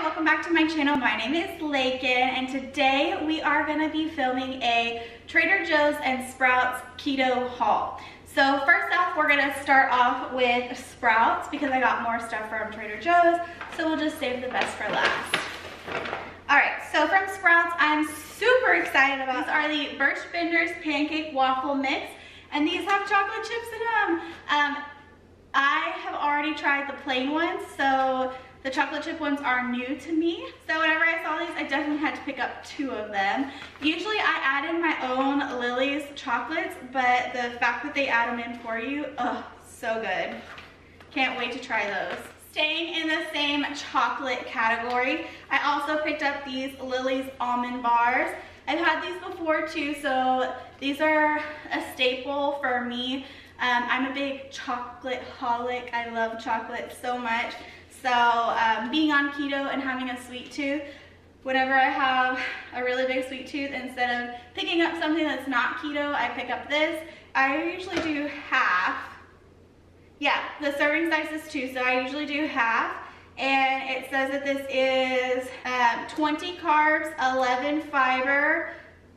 welcome back to my channel. My name is Lakin, and today we are gonna be filming a Trader Joe's and Sprouts keto haul. So first off, we're gonna start off with Sprouts because I got more stuff from Trader Joe's, so we'll just save the best for last. All right, so from Sprouts, I'm super excited about. These are the Birch Benders Pancake Waffle Mix, and these have chocolate chips in them. I have already tried the plain ones, so the chocolate chip ones are new to me. So whenever I saw these, I definitely had to pick up 2 of them. Usually I add in my own Lily's chocolates, but the fact that they add them in for you, oh, so good. Can't wait to try those. Staying in the same chocolate category, I also picked up these Lily's almond bars. I've had these before too, so these are a staple for me. I'm a big chocolate holic. I love chocolate so much. So being on keto and having a sweet tooth, whenever I have a really big sweet tooth, instead of picking up something that's not keto, I pick up this. I usually do half. Yeah, the serving size is 2, so I usually do half. And it says that this is 20 carbs, 11 fiber,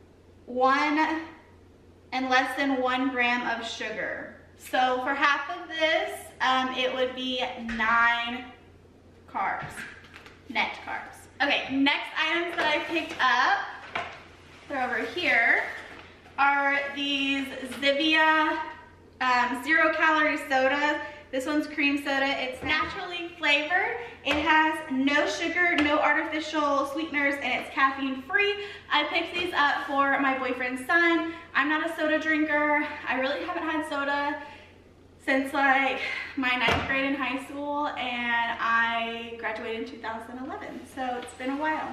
1 and less than 1 gram of sugar. So for half of this, it would be 9 carbs, net carbs. Okay, next items that I picked up, they're over here, are these Zivia 0-calorie sodas. This one's cream soda. It's naturally flavored. It has no sugar, no artificial sweeteners, and it's caffeine free. I picked these up for my boyfriend's son. I'm not a soda drinker. I really haven't had soda since like my 9th grade in high school, and I graduated in 2011, so it's been a while.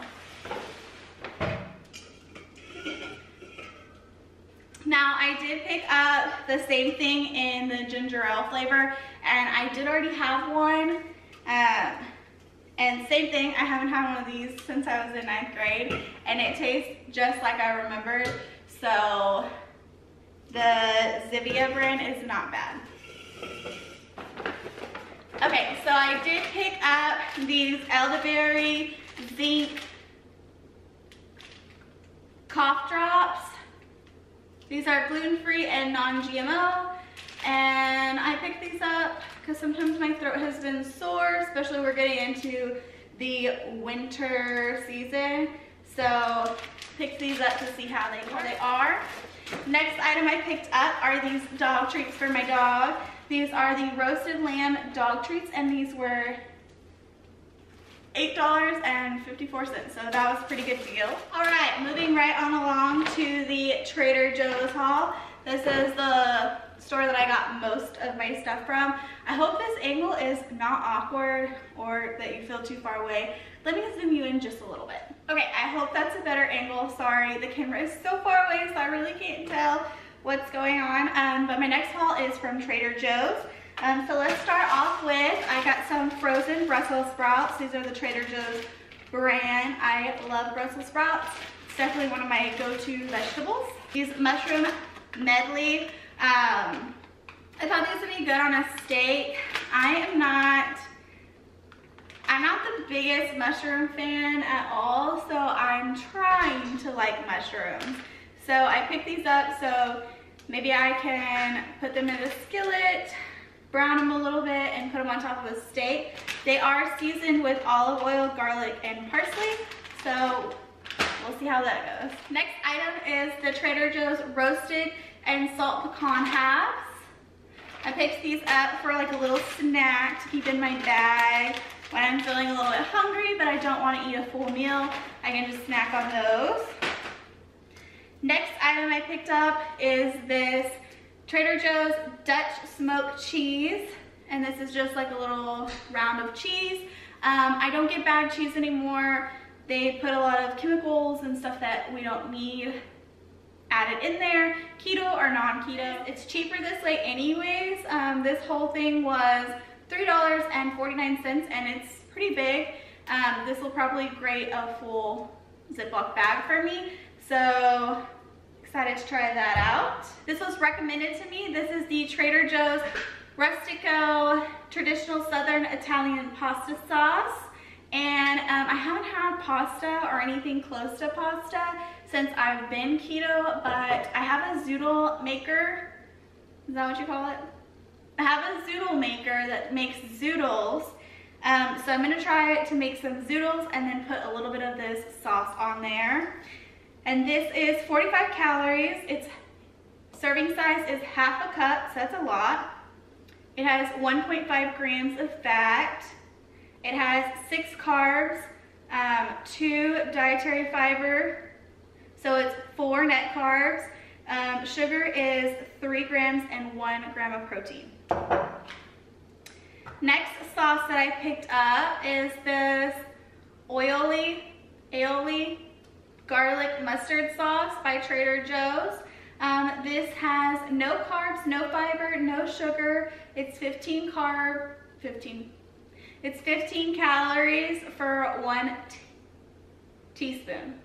Now, I did pick up the same thing in the ginger ale flavor, and I did already have one. And same thing, I haven't had one of these since I was in 9th grade, and it tastes just like I remembered. So the Zivia brand is not bad. Okay, so I did pick up these elderberry zinc cough drops. These are gluten-free and non-GMO, and I picked these up because sometimes my throat has been sore, especially we're getting into the winter season. So picked these up to see how they are. Next item I picked up are these dog treats for my dog. These are the roasted lamb dog treats, and these were $8.54, so that was a pretty good deal. All right, moving right on along to the Trader Joe's haul. This is the store that I got most of my stuff from. I hope this angle is not awkward or that you feel too far away. Let me zoom you in just a little bit. Okay, I hope that's a better angle. Sorry, the camera is so far away, so I really can't tell what's going on. But my next haul is from Trader Joe's. So let's start off with, I got some frozen Brussels sprouts. These are the Trader Joe's brand. I love Brussels sprouts. It's definitely one of my go-to vegetables. These mushroom medley. I thought these would be good on a steak. I'm not the biggest mushroom fan at all, so I'm trying to like mushrooms. So I picked these up so maybe I can put them in the skillet, brown them a little bit, and put them on top of a steak. They are seasoned with olive oil, garlic, and parsley, so we'll see how that goes. Next item is the Trader Joe's roasted and salt pecan halves. I picked these up for like a little snack to keep in my bag when I'm feeling a little bit hungry, but I don't want to eat a full meal. I can just snack on those. Next item I picked up is this Trader Joe's Dutch smoked cheese, and this is just like a little round of cheese. I don't get bag cheese anymore. They put a lot of chemicals and stuff that we don't need added in there, keto or non-keto. It's cheaper this way anyways. This whole thing was $3.49, and it's pretty big. This will probably grate a full Ziploc bag for me, so excited to try that out. This was recommended to me. This is the Trader Joe's Rustico Traditional Southern Italian Pasta Sauce, And I haven't had pasta or anything close to pasta since I've been keto, but I have a zoodle maker. Is that what you call it? I have a zoodle maker that makes zoodles. So I'm gonna try to make some zoodles and then put a little bit of this sauce on there. And this is 45 calories. Its serving size is half a cup, so that's a lot. It has 1.5 grams of fat. It has 6 carbs, 2 dietary fiber, so it's 4 net carbs. Sugar is 3 grams and 1 gram of protein. Next sauce that I picked up is this aioli garlic mustard sauce by Trader Joe's. This has no carbs, no fiber, no sugar. It's 15 calories for 1 teaspoon.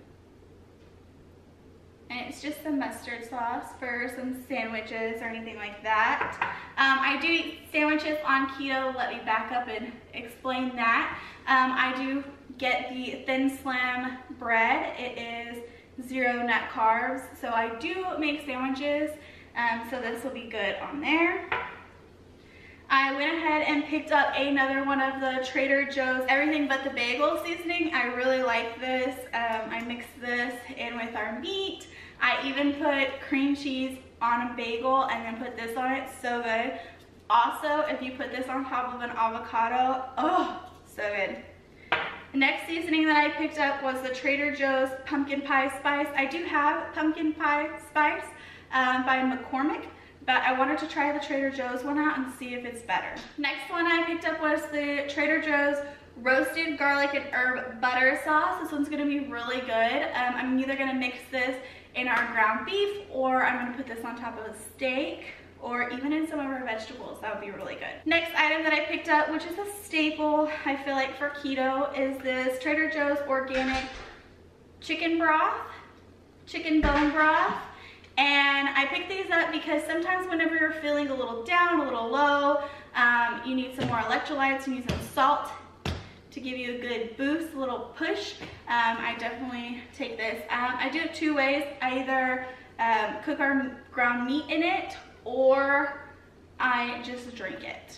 And it's just the mustard sauce for some sandwiches or anything like that. I do eat sandwiches on keto. Let me back up and explain that. I do get the Thin Slim bread. It is 0 net carbs. So I do make sandwiches. So this will be good on there. I went ahead and picked up another one of the Trader Joe's Everything But the Bagel seasoning. I really like this. I mix this in with our meat. I even put cream cheese on a bagel and then put this on it. So good. Also, if you put this on top of an avocado, oh, so good. The next seasoning that I picked up was the Trader Joe's Pumpkin Pie Spice. I do have Pumpkin Pie Spice by McCormick, but I wanted to try the Trader Joe's one out and see if it's better. Next one I picked up was the Trader Joe's Roasted Garlic and Herb Butter Sauce. This one's gonna be really good. I'm either gonna mix this in our ground beef, or I'm gonna put this on top of a steak, or even in some of our vegetables. That would be really good. Next item that I picked up, which is a staple, I feel like, for keto, is this Trader Joe's organic chicken broth, chicken bone broth. And I picked these up because sometimes whenever you're feeling a little down, a little low, you need some more electrolytes, you need some salt to give you a good boost, a little push. I definitely take this. I do it 2 ways. I either cook our ground meat in it, or I just drink it.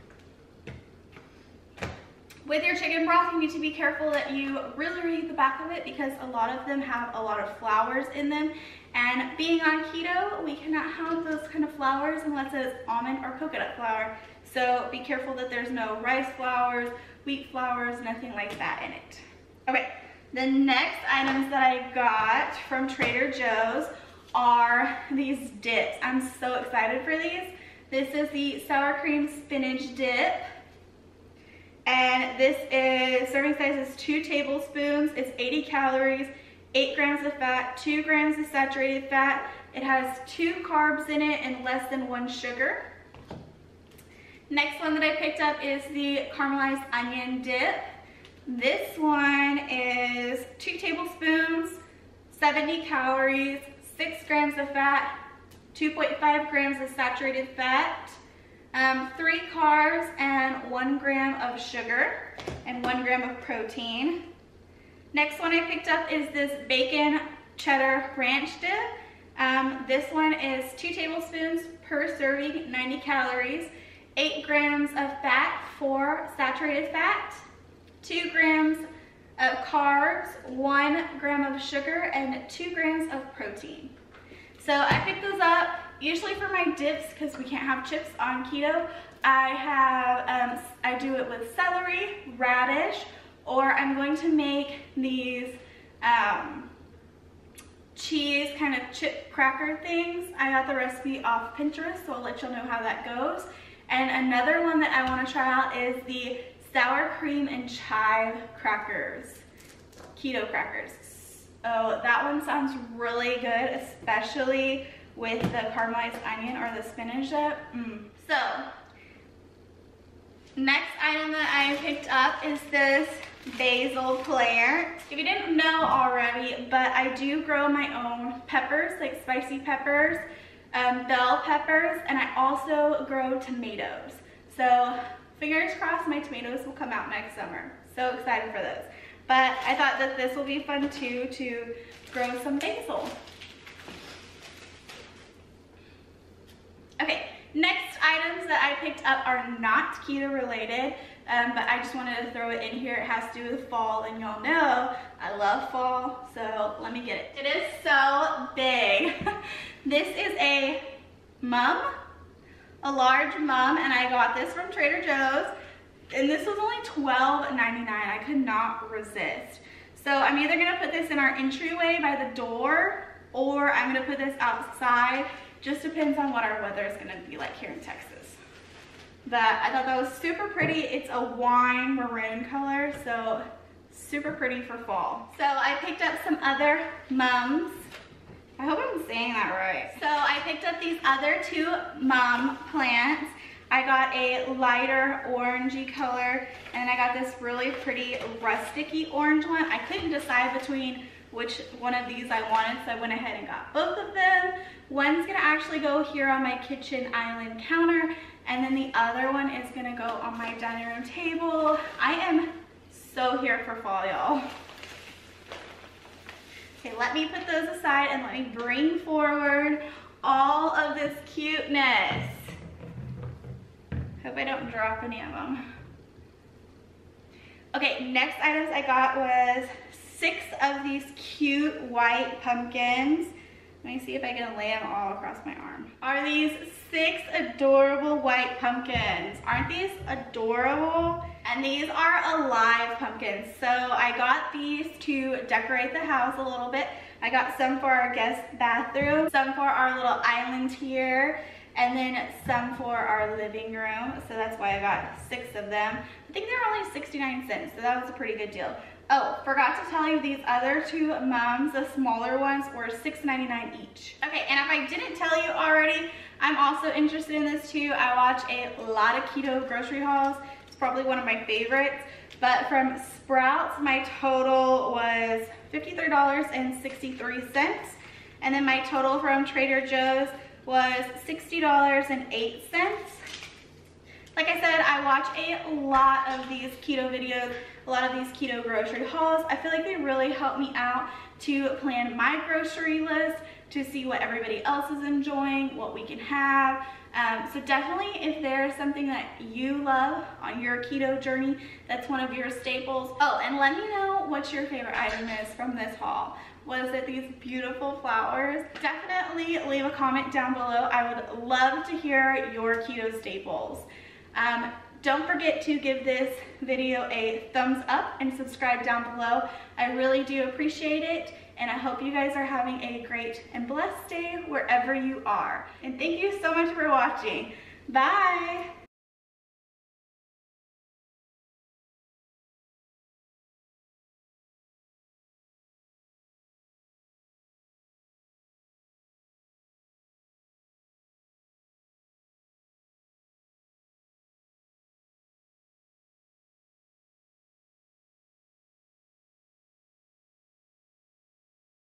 With your chicken broth, you need to be careful that you really read the back of it, because a lot of them have a lot of flours in them. And being on keto, we cannot have those kind of flours unless it's almond or coconut flour. So be careful that there's no rice flours, wheat flours, nothing like that in it. Okay, the next items that I got from Trader Joe's are these dips. I'm so excited for these. This is the sour cream spinach dip. And this is, serving size is 2 tablespoons. It's 80 calories, 8 grams of fat, 2 grams of saturated fat. It has 2 carbs in it and less than 1 sugar. Next one that I picked up is the caramelized onion dip. This one is 2 tablespoons, 70 calories, 6 grams of fat, 2.5 grams of saturated fat, 3 carbs and 1 gram of sugar and 1 gram of protein. Next one I picked up is this bacon cheddar ranch dip. This one is 2 tablespoons per serving, 90 calories, 8 grams of fat, 4 saturated fat, 2 grams of carbs, 1 gram of sugar, and 2 grams of protein. So I picked those up usually for my dips, because we can't have chips on keto. I do it with celery, radish, or I'm going to make these cheese kind of chip cracker things. I got the recipe off Pinterest, so I'll let y'all know how that goes. And another one that I want to try out is the sour cream and chive crackers, keto crackers. Oh, that one sounds really good, especially with the caramelized onion or the spinach dip. So, next item that I picked up is this basil plant. If you didn't know already, but I do grow my own peppers, like spicy peppers, bell peppers, and I also grow tomatoes. So fingers crossed my tomatoes will come out next summer. So excited for those. But I thought that this will be fun too, to grow some basil. Okay, next items that I picked up are not keto related, but I just wanted to throw it in here. It has to do with fall, and y'all know I love fall, so let me get it. It is so big. This is a mum, a large mum, and I got this from Trader Joe's, and this was only $12.99. I could not resist. So I'm either gonna put this in our entryway by the door, or I'm gonna put this outside. Just depends on what our weather is gonna be like here in Texas. But I thought that was super pretty. It's a wine maroon color, so super pretty for fall. So I picked up some other mums. I hope I'm saying that right. So I picked up these other two mum plants. I got a lighter orangey color, and I got this really pretty rusticy orange one. I couldn't decide between which one of these I wanted, so I went ahead and got both of them. One's gonna actually go here on my kitchen island counter, and then the other one is gonna go on my dining room table. I am so here for fall, y'all. Okay, let me put those aside and let me bring forward all of this cuteness. Hope I don't drop any of them. Okay, next items I got was 6 of these cute white pumpkins. Let me see if I can lay them all across my arm. Are these 6 adorable white pumpkins? Aren't these adorable? And these are alive pumpkins. So I got these to decorate the house a little bit. I got some for our guest bathroom, some for our little island here, and then some for our living room. So that's why I got 6 of them. I think they're only 69 cents, so that was a pretty good deal. Oh, forgot to tell you, these other 2 mums, the smaller ones, were $6.99 each. Okay, and if I didn't tell you already, I'm also interested in this too. I watch a lot of keto grocery hauls. It's probably one of my favorites. But from Sprouts, my total was $53.63. And then my total from Trader Joe's was $60.08. Like I said, I watch a lot of these keto videos, a lot of these keto grocery hauls. I feel like they really help me out to plan my grocery list, to see what everybody else is enjoying, what we can have. So definitely, if there's something that you love on your keto journey, that's one of your staples. Oh, and let me know what your favorite item is from this haul. Was it these beautiful flowers? Definitely leave a comment down below. I would love to hear your keto staples. Don't forget to give this video a thumbs up and subscribe down below. I really do appreciate it, and I hope you guys are having a great and blessed day wherever you are. And thank you so much for watching. Bye!